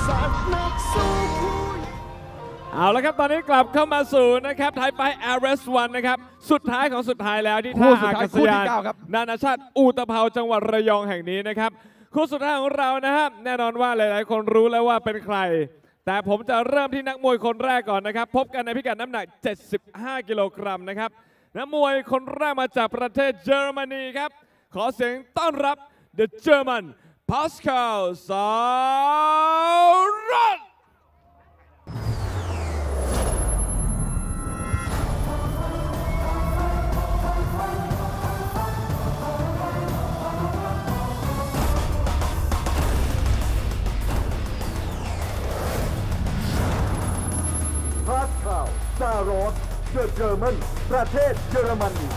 เอาละครับตอนนี้กลับเข้ามาสู่นะครับไทยไฟแอร์เรสวันนะครับสุดท้ายของสุดท้ายแล้วที่ท่าอากาศยานนานาชาติอุตภาวจังหวัดระยองแห่งนี้นะครับคู่สุดท้ายของเรานะครับแน่นอนว่าหลายๆคนรู้แล้วว่าเป็นใครแต่ผมจะเริ่มที่นักมวยคนแรกก่อนนะครับพบกันในพิกัดน้ำหนัก75 กิโลกรัมนะครับนักมวยคนแรกมาจากประเทศเยอรมนีครับขอเสียงต้อนรับ The German Pascal Sarot Pascal Sarot เดอะเจอร์มันประเทศเยอรมนี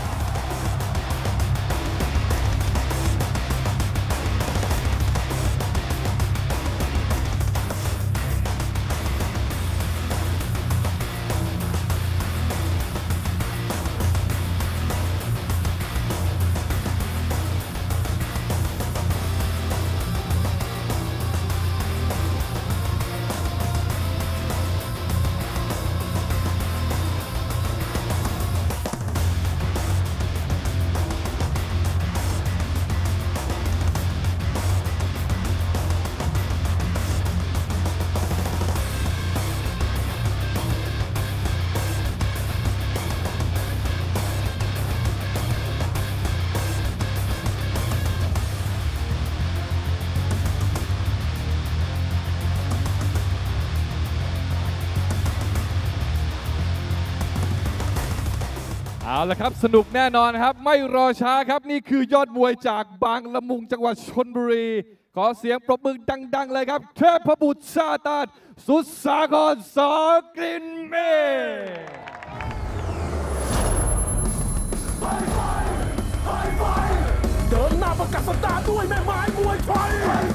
เอาละครับสนุกแน่นอนครับไม่รอช้าครับนี่คือยอดมวยจากบางละมุงจังหวัดชลบุรีขอเสียงปรบมือดังๆเลยครับเทพบุตรซาตานสุดสาครสอกลิ่นเมเดินหน้าประกาศสตาร์ด้วยแม่ไม้มวยไทย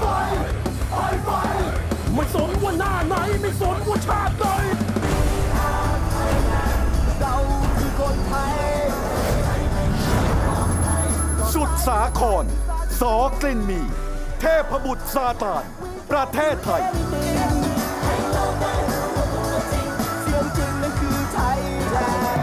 ไม่สนว่าหน้าไหนไม่สนว่าชาติใดเราคือคนไทยสุดสาครสอกลิ่นมีเทพบุตรซาตานประเทศไทยเสียงจริงนั่นคือไทยแลนด์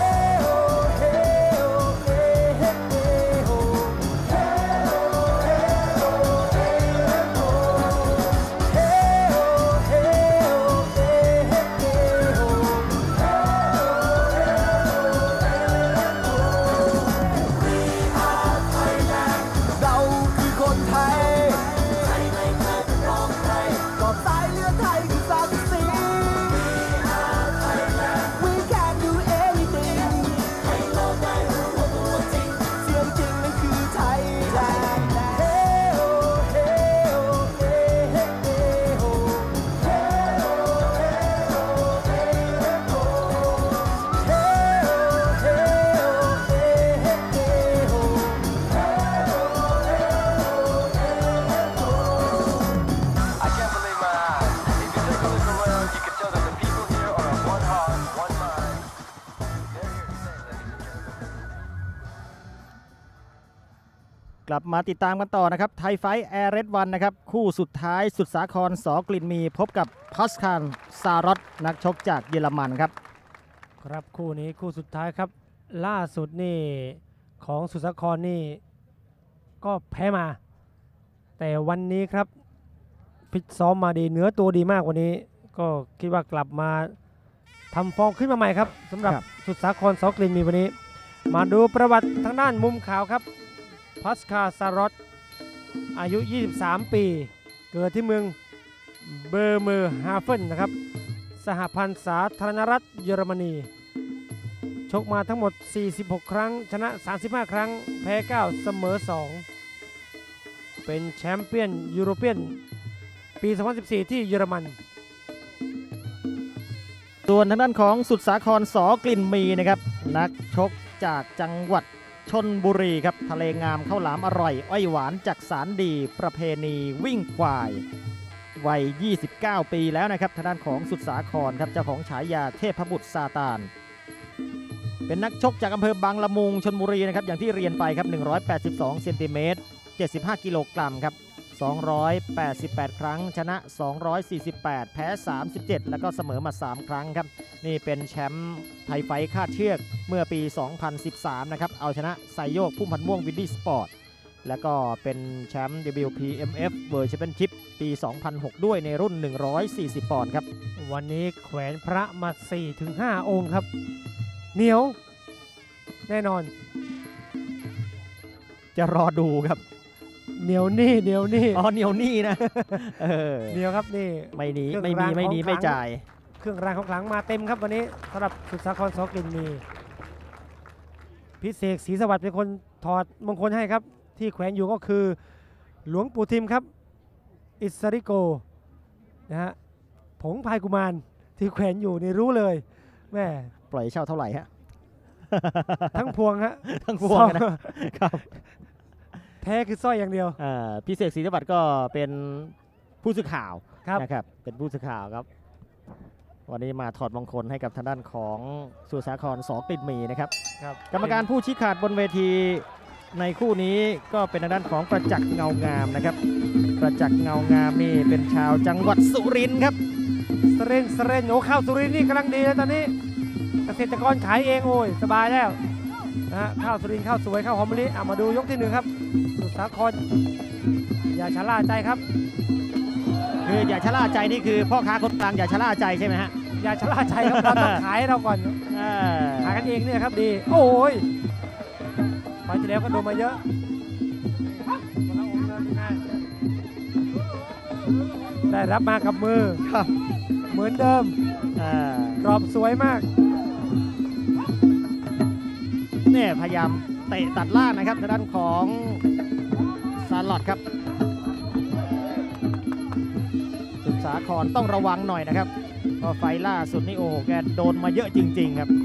กลับมาติดตามกันต่อนะครับไทยไฟแอร์เรสวันนะครับคู่สุดท้ายสุดสาครสอกลิ่นมีพบกับพัสคาลซารอตนักชกจากเยอรมันครับครับคู่นี้คู่สุดท้ายครับล่าสุดนี่ของสุดสาครนี่ก็แพ้มาแต่วันนี้ครับฟิตซ้อมมาดีเนื้อตัวดีมากวันนี้ก็คิดว่ากลับมาทำฟอร์มขึ้นมาใหม่ครับสำหรับสุดสาครสอกลิ่นมีวันนี้มาดูประวัติทางด้านมุมขาวครับพัสคาล ซารอตอายุ 23 ปีเกิดที่เมืองเบอร์เมอร์ฮาเฟนนะครับสหพันธ์สาธารณรัฐเยอรมนีชกมาทั้งหมด46ครั้งชนะ35ครั้งแพ้9เสมอ2เป็นแชมเปี้ยนยุโรเปียนปี2014ที่เยอรมันส่วนทางด้านของสุดสาครสอกลิ่นมีนะครับนักชกจากจังหวัดชลบุรีครับทะเลงามข้าวหลามอร่อยอ้อยหวานจักสารดีประเพณีวิ่งควายวัย29 ปีแล้วนะครับทางด้านของสุดสาครครับเจ้าของฉายาเทพบุตรซาตานเป็นนักชกจากอำเภอบางละมุงชลบุรีนะครับอย่างที่เรียนไปครับ182 เซนติเมตร75 กิโลกรัมครับ 288 ครั้งชนะ 248 แพ้ 37 แล้วก็เสมอมา 3 ครั้งครับนี่เป็นแชมป์ไทยไฟท์คาดเชือกเมื่อปี 2013 นะครับเอาชนะไซโยกพุ่มพันธ์ม่วงวินดี้สปอร์ตแล้วก็เป็นแชมป์ WPMF World Championship ปี 2006 ด้วยในรุ่น 140 ปอนด์ครับวันนี้แขวนพระมา 4-5 องค์ครับเหนียวแน่นอนจะรอดูครับเหนียวนี่เหนียวนี่อ๋อเหนียวนี่นะเหนียวครับนี่ไม่หนีไม่จ่ายเครื่องรางของขลังมาเต็มครับวันนี้สำหรับสุดสาครสกลิ่นมีพิเศษศรีสวัสดิ์เป็นคนถอดมงคลให้ครับที่แขวนอยู่ก็คือหลวงปู่ทิมครับอิสริโกนะฮะผงพายกุมารที่แขวนอยู่นี่รู้เลยแม่ปล่อยเช่าเท่าไหร่ฮะทั้งพวงฮะทั้งพวงนะครับแท้คือสร้อยอย่างเดียวพี่เสกศรีสวัสดิ์ก็เป็นผู้สื่อข่าวนะครับเป็นผู้สื่อข่าวครับวันนี้มาถอดมงคลให้กับทางด้านของสุสาครสกลิ่นมีนะครับกรรมการผู้ชี้ขาดบนเวทีในคู่นี้ก็เป็นทางด้านของประจักษ์เงางามนะครับประจักษ์เงางามนี่เป็นชาวจังหวัดสุรินทร์ครับสเรนโอ้ข้าวสุรินทร์นี่กำลังดีเลยตอนนี้เกษตรกรขายเองโอ้ยสบายแล้วนะข้าวสุรินทร์ข้าวสวยข้าวหอมมะลิมาดูยกที่1ครับสุสาครอย่าชะล่าใจครับคืออย่าชะล่าใจนี่คือพ่อค้าคนกลางอย่าชะล่าใจใช่ไหมฮะอย่าชะล่าใจครับเราต้องขายเราก่อนขายกันเองเนี่ยครับดีโอ้ยไปที่แล้วก็โดนมาเยอะได้รับมากับมือเหมือนเดิมกรอบสวยมากเนี่ยพยายามเตะตัดล่างนะครับทางด้านของซาลอตครับสุดสาครต้องระวังหน่อยนะครับเพราะไฟล่าสุดนี่โอ้โหแกโดนมาเยอะจริงๆครับ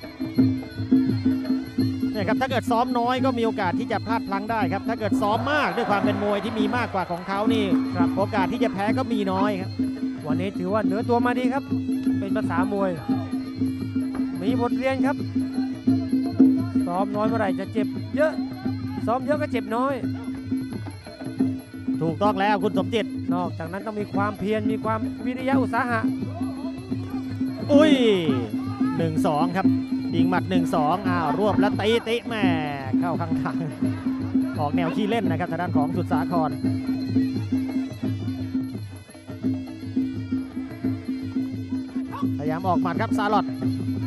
เนี่ยครับถ้าเกิดซ้อมน้อยก็มีโอกาสที่จะพลาดพลั้งได้ครับถ้าเกิดซ้อมมากด้วยความเป็นมวยที่มีมากกว่าของเขานี่โอกาสที่จะแพ้ก็มีน้อยครับวันนี้ถือว่าเหนือตัวมาดีครับเป็นภาษามวยมีบทเรียนครับซ้อมน้อยเมื่อไหร่จะเจ็บเยอะซ้อมเยอะก็เจ็บน้อยถูกต้องแล้วคุณสมจิตนอกจากนั้นต้องมีความเพียรมีความวิริยะอุตสาหะอุ้ย 1-2 ครับยิงหมัด 1-2รวบแล้วตีแม่เข้าข้างทางออกแนวขี้เล่นนะครับทางด้านของสุดสาครพยายามออกหมัดครับซาลอต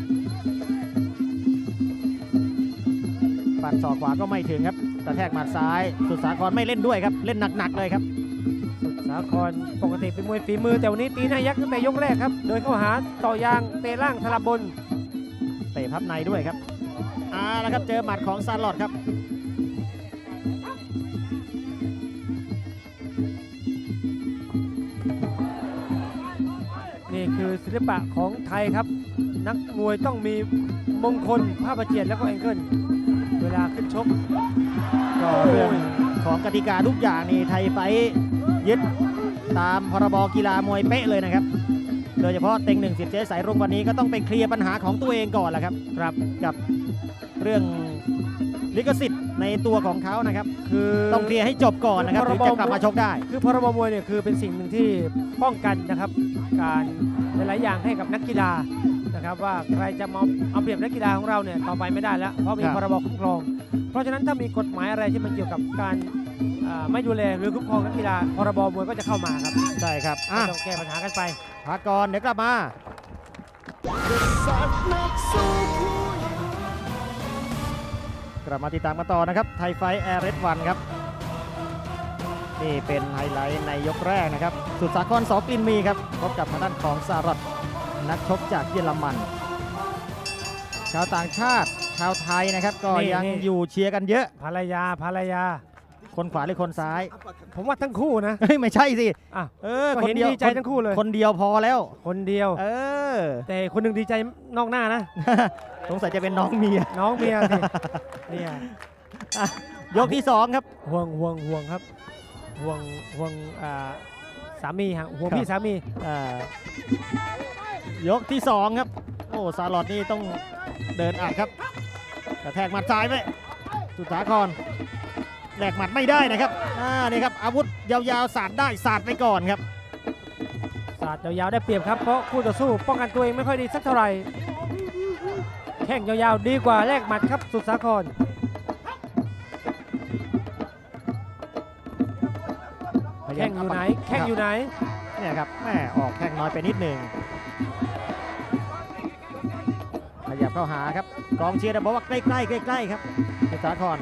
ปัดศอกขวาก็ไม่ถึงครับกระแทกหมัดซ้ายสุดสาครไม่เล่นด้วยครับเล่นหนักๆเลยครับสุดสาครปกติเป็นมวยฝีมือแต่วันนี้ตีหน้ายักษ์ตั้งแต่ยกแรกครับโดยเข้าหาต่อยางเตะล่างสลับบนเตะพับในด้วยครับแล้วครับเจอหมัดของซาลอตครับนี่คือศิลปะของไทยครับนักมวยต้องมีมงคลผ้าประเจียดแล้วก็แองเกิลเวลาขึ้นชกก็เรื่องของกติกาทุกอย่างนี่ไทยไฟยึดตามพรบกีฬามวยเป๊ะเลยนะครับโดยเฉพาะเต็ง1 สิทธิ์เจ๊สายรุ่งวันนี้ก็ต้องไปเคลียร์ปัญหาของตัวเองก่อนแหละครับกับเรื่องลิขสิทธิ์ในตัวของเขานะครับคือต้องเคลียร์ให้จบก่อนนะครับถึงจะกลับมาชกได้คือพรบมวยเนี่ยคือเป็นสิ่งหนึ่งที่ป้องกันนะครับการหลายอย่างให้กับนักกีฬานะครับว่าใครจะมาเอาเปรียบนักกีฬาของเราเนี่ยต่อไปไม่ได้แล้วเพราะมีพรบคุ้มครองเพราะฉะนั้นถ้ามีกฎหมายอะไรที่มันเกี่ยวกับการไม่ดูแลหรือคุ้มครองนักกีฬาพรบมวยก็จะเข้ามาครับใช่ครับต้องแก้ปัญหากันไปพักก่อนเดี๋ยวกลับมากลับมาติดตามกันต่อนะครับไทยไฟท์แอร์เรสวันครับนี่เป็นไฮไลท์ในยกแรกนะครับสุดสาครสกลิ่นมีครับพบกับทางด้านของซาลอตนักชกจากเยอรมันชาวต่างชาติชาวไทยนะครับก็ยังอยู่เชียร์กันเยอะภรรยาคนขวาหรือคนซ้ายผมว่าทั้งคู่นะไม่ใช่สิคนเดียวดีใจทั้งคู่เลยคนเดียวพอแล้วคนเดียวแต่คนหนึ่งดีใจนอกหน้านะสงสัยจะเป็นน้องเมียสิเนี่ยยกที่2ครับห่วงครับห่วงสามีฮะห่วงพี่สามียกที่2ครับโอ้ซาลอตนี่ต้องเดินอัดครับกระแทกหมัดซ้ายไปสุดสาครแหลกหมัดไม่ได้นะครับนี่ครับอาวุธยาวๆสาดได้สาดไปก่อนครับสาดยาวๆได้เปรียบครับเพราะคู่ต่อสู้ป้องกันตัวเองไม่ค่อยดีสักเท่าไหร่แข้งยาวๆดีกว่าแลกหมัดครับสุดสาครแข้งอยู่ไหนแข้งอยู่ไหนเนี่ยครับแม่ออกแข้งน้อยไปนิดหนึ่งขยับเข้าหาครับกองเชียร์บอกว่าใกล้ๆใกล้ๆครับสุดสาคร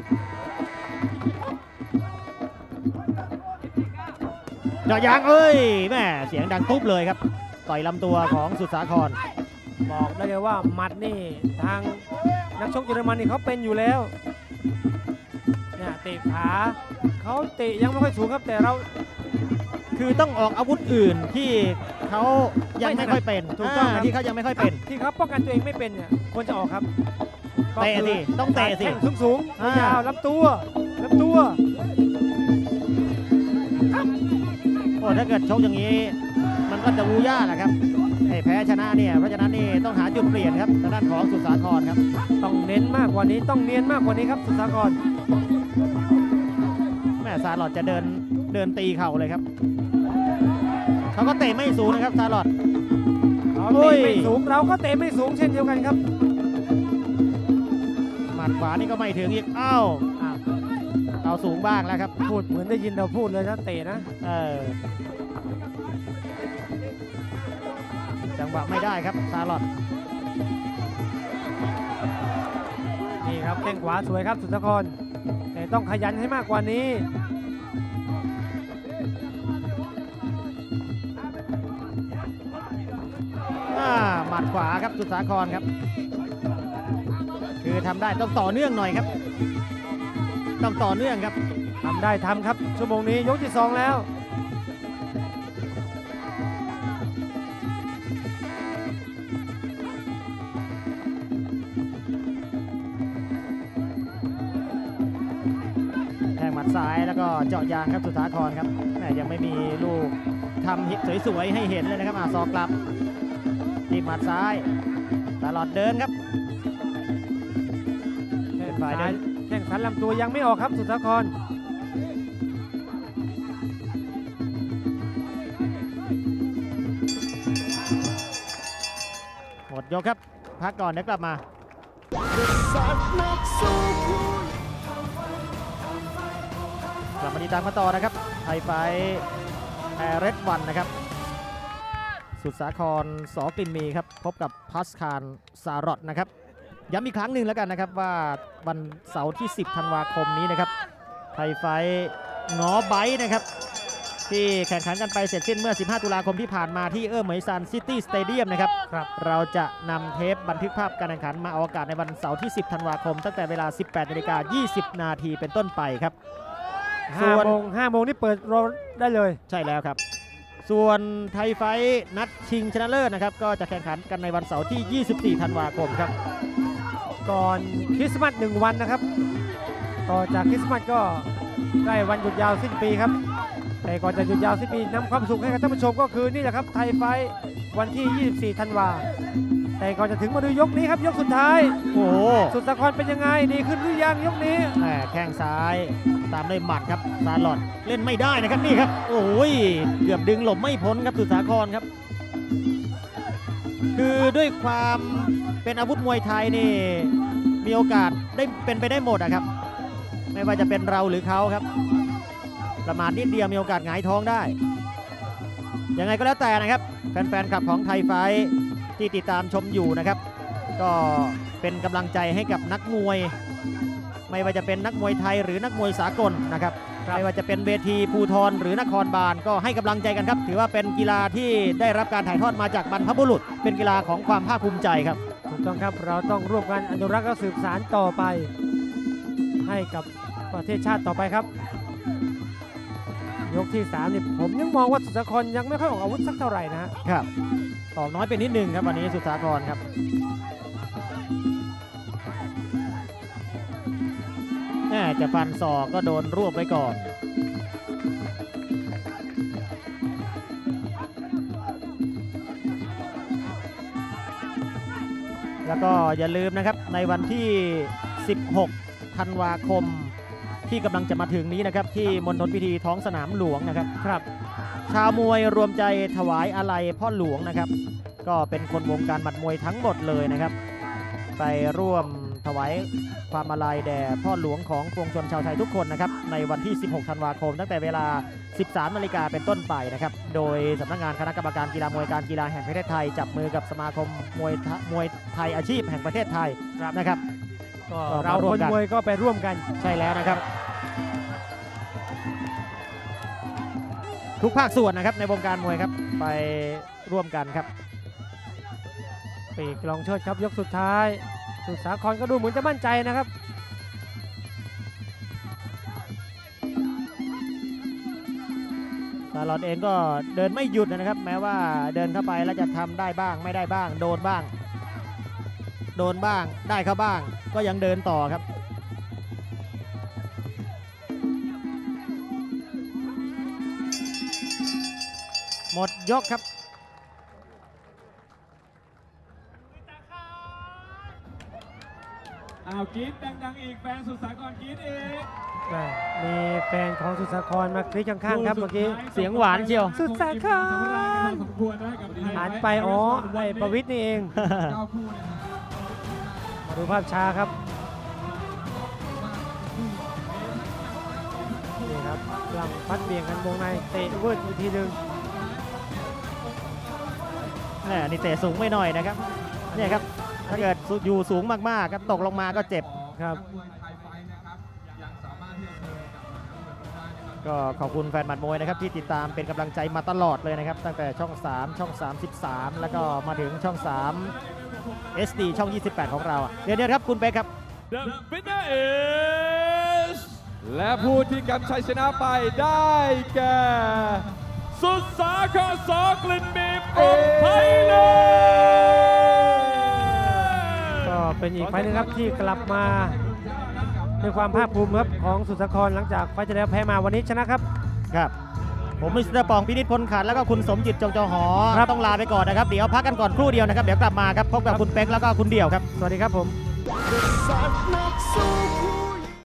เจาะยางแม่เสียงดังตุ๊บเลยครับต่อยลำตัวของสุดสาครบอกได้เลยว่าหมัดนี่ทางนักชกเยอรมันนี่เขาเป็นอยู่แล้วเนี่ยเตะขาเขาเตะยังไม่ค่อยสูงครับแต่เราคือต้องออกอาวุธอื่นที่เขายังไม่ค่อยเป็นถูกต้องที่เขายังไม่ค่อยเป็นที่เขาป้องกันตัวเองไม่เป็นเนี่ยควรจะออกครับเตะสิต้องเตะสิสูงยาวลำตัวถ้าเกิดชกอย่างนี้มันก็จะวูย่าแหละครับแพ้ชนะเนี่ยเพราะฉะนั้นนี่ต้องหาจุดเปลี่ยนครับทางด้านของสุดสาครครับต้องเน้นมากกว่านี้ต้องเนียนมากกว่านี้ครับสุดสาครแม่ซาลอดจะเดินตีเข่าเลยครับเขาก็เตะไม่สูงนะครับซาลอดเขาเตะไม่สูงเราก็เตะไม่สูงเช่นเดียวกันครับหมัดขวานี่ก็ไม่ถึงอีกเอาสูงบ้างแล้วครับพูดเหมือนได้ยินเราพูดเลยนะเตะนะจังหวะไม่ได้ครับซาลอดนี่ครับแข้งขวาสวยครับสุดสาครแต่ต้องขยันให้มากกว่านี้หมัดขวาครับสุดสาครครับคือทำได้ต้องต่อเนื่องหน่อยครับต้องต่อเนื่องครับทำได้ทำครับชั่วโมงนี้ยกที่2แล้วแทงหมัดซ้ายแล้วก็เจาะยางครับสุดสาครครับยังไม่มีลูกทำสวยๆให้เห็นเลยนะครับซอกกลับทีหมัดซ้ายตลอดเดินครับแข้งสันลำตัวยังไม่ออกครับสุดสาครหมดยกครับพักก่อนเดี๋ยวกลับมาติดตามกันต่อนะครับไทยไฟเรดวันนะครับสุดสาครสกลิ่นมีครับพบกับพัสคารซารอตนะครับย้ำอีกครั้งหนึ่งแล้วกันนะครับว่าวันเสาร์ที่10ธันวาคมนี้นะครับไทยไฟง้อไบนะครับที่แข่งขันกันไปเสร็จสิ้นเมื่อ15ตุลาคมที่ผ่านมาที่เหมยซานซิตี้สเตเดียมนะครับเราจะนำเทปบันทึกภาพการแข่งขันมาออกอากาศในวันเสาร์ที่10ธันวาคมตั้งแต่เวลา 18:20 นาทีเป็นต้นไปครับ 5 โมงนี่เปิดรอได้เลยใช่แล้วครับส่วนไทยไฟนัดชิงชนะเลิศนะครับก็จะแข่งขันกันในวันเสาร์ที่24ธันวาคมครับก่อนคริสต์มาส1วันนะครับต่อจากคริสต์มาสก็ได้วันหยุดยาวสิ้นปีครับแต่ก่อนจะหยุดยาวสิ้นปีนำความสุขให้กับท่านผู้ชมก็คือนี่แหละครับไทยไฟวันที่24ธันวาแต่ก่อนจะถึงมาดูยกนี้ครับยกสุดท้ายโอ้สุดสาครเป็นยังไงดีขึ้นหรือยังยกนี้แข้งซ้ายตามด้วยหมัดครับซาลอดเล่นไม่ได้นะครับนี่ครับโอ้ยเกือบดึงหลบไม่พ้นครับสุดสาครครับคือด้วยความเป็นอาวุธมวยไทยนี่มีโอกาสได้เป็นไปได้หมดนะครับไม่ว่าจะเป็นเราหรือเขาครับประมาทนิดเดียวมีโอกาสหงายท้องได้ยังไงก็แล้วแต่นะครับแฟนๆคลับของไทยไฟที่ติดตามชมอยู่นะครับก็เป็นกำลังใจให้กับนักมวยไม่ว่าจะเป็นนักมวยไทยหรือนักมวยสากลนะครับไม่ว่าจะเป็นเวทีภูธรหรือนครบาลก็ให้กำลังใจกันครับถือว่าเป็นกีฬาที่ได้รับการถ่ายทอดมาจากบรรพบุรุษเป็นกีฬาของความภาคภูมิใจครับถูกต้องครับเราต้องร่วมกันอนุรักษ์และสืบสานต่อไปให้กับประเทศชาติต่อไปครับยกที่3นี่ผมยังมองว่าสุดสาครยังไม่ค่อยออกอาวุธสักเท่าไหร่นะครับออกน้อยไปนิดนึงครับวันนี้สุดสาครครับจะฟันศอกก็โดนรวบไว้ก่อนแล้วก็อย่าลืมนะครับในวันที่16ธันวาคมที่กำลังจะมาถึงนี้นะครับที่มณฑลพิธีท้องสนามหลวงนะครับชาวมวยรวมใจถวายอาลัยพ่อหลวงนะครับก็เป็นคนวงการหมัดมวยทั้งหมดเลยนะครับไปร่วมถวายความอาลัยแด่พ่อหลวงของปวงชนชาวไทยทุกคนนะครับในวันที่ 16 ธันวาคมตั้งแต่เวลา 13 นาฬิกาเป็นต้นไปนะครับโดยสำนักงานคณะกรรมการกีฬามวยการกีฬาแห่งประเทศไทยจับมือกับสมาคมมวยไทยอาชีพแห่งประเทศไทยนะครับก็เราคนมวยก็ไปร่วมกันใช่แล้วนะครับทุกภาคส่วนนะครับในวงการมวยครับไปร่วมกันครับปีกลองเชิดครับยกสุดท้ายสุดสาครก็ดูเหมือนจะมั่นใจนะครับตลอดเองก็เดินไม่หยุดนะครับแม้ว่าเดินเข้าไปแล้วจะทำได้บ้างไม่ได้บ้างโดนบ้างได้เข้าบ้างก็ยังเดินต่อครับหมดยกครับกรี๊ดดังๆอีกแฟนสุดสาครกรี๊ดอีกมีแฟนของสุดสาครมากรี๊ดข้างๆครับเมื่อกี้เสียงหวานเชียวสุดสาครหันไปอ๋อไอ้ประวิตรนี่เองมาดูภาพช้าครับนี่ครับลำพัดเบี่ยงกันวงในเตะวืดอีกทีหนึ่งนี่เตะสูงไม่หน่อยนะครับเนี่ยครับถ้าเกิดอยู่สูงมากๆครับตกลงมาก็เจ็บครับก็ขอบคุณแฟนหมัดมวยนะครับที่ติดตามเป็นกำลังใจมาตลอดเลยนะครับตั้งแต่ช่อง3ช่อง33แล้วก็มาถึงช่อง3 SD ช่อง28ของเราเดี๋ยวครับคุณเป๊กครับ The winner is และผู้ที่กำชัยชนะไปได้แก่สุดสาคร ส.กลิ่นมี from Thailand ก็เป็นอีกไฟล์นึงครับที่กลับมาด้วยความภาคภูมิครับของสุดสาครหลังจากไฟล์ที่แล้วแพ้มาวันนี้ชนะครับผมมิสเตอร์ปองพินิจพลขันแล้วก็คุณสมจิตจงจอหอต้องลาไปก่อนนะครับเดี๋ยวพักกันก่อนครู่เดียวนะครับเดี๋ยวกลับมาครับพบกับคุณเป๊กแล้วก็คุณเดี่ยวครับสวัสดีครับผม